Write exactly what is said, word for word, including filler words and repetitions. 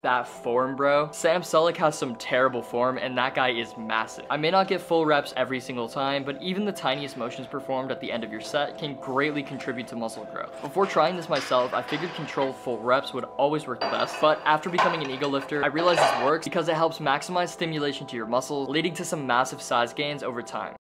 that form, bro. Sam Sulek has some terrible form, and that guy is massive. I may not get full reps every single time, but even the tiniest motions performed at the end of your set can greatly contribute to muscle growth. Before trying this myself, I figured controlled full reps would always work the best, but after becoming an ego lifter, I realized this works because it helps maximize stimulation to your muscles, leading to some massive size gains over time.